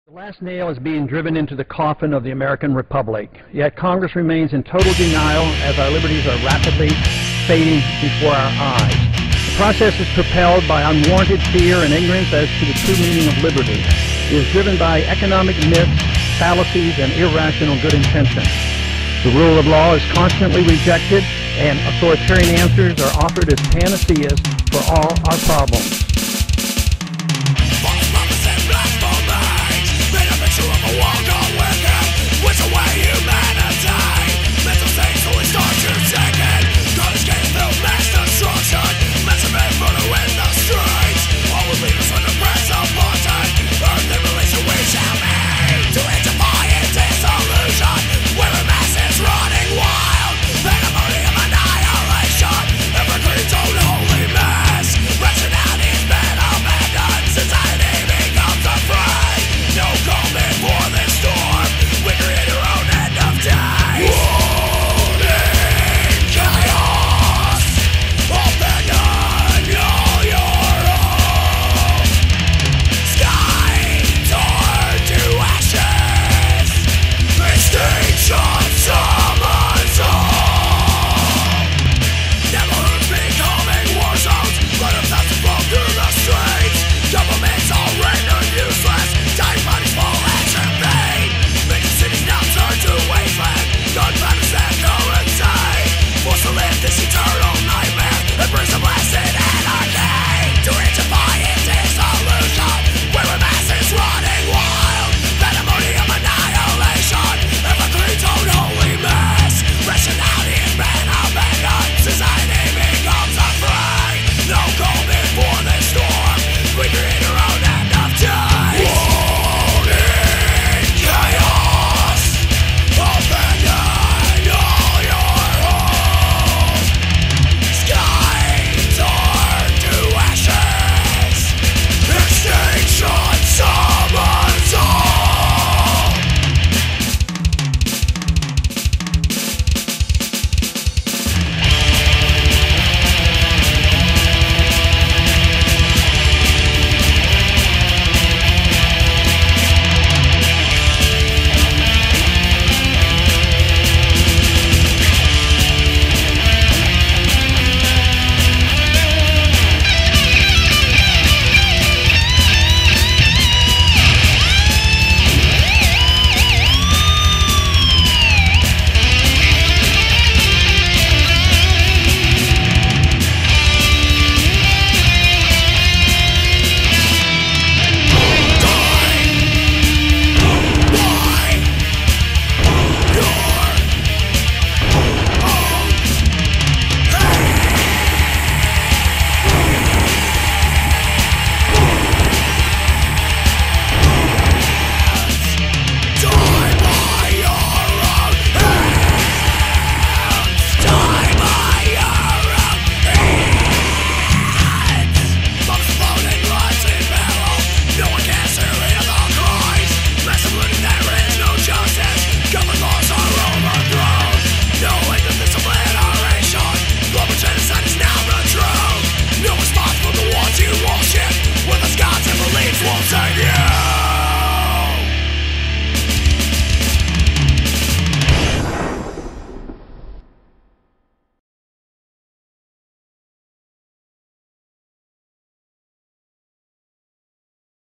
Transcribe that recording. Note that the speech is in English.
The last nail is being driven into the coffin of the American Republic, yet Congress remains in total denial as our liberties are rapidly fading before our eyes. The process is propelled by unwarranted fear and ignorance as to the true meaning of liberty. It is driven by economic myths, fallacies, and irrational good intentions. The rule of law is constantly rejected, and authoritarian answers are offered as panaceas for all our problems.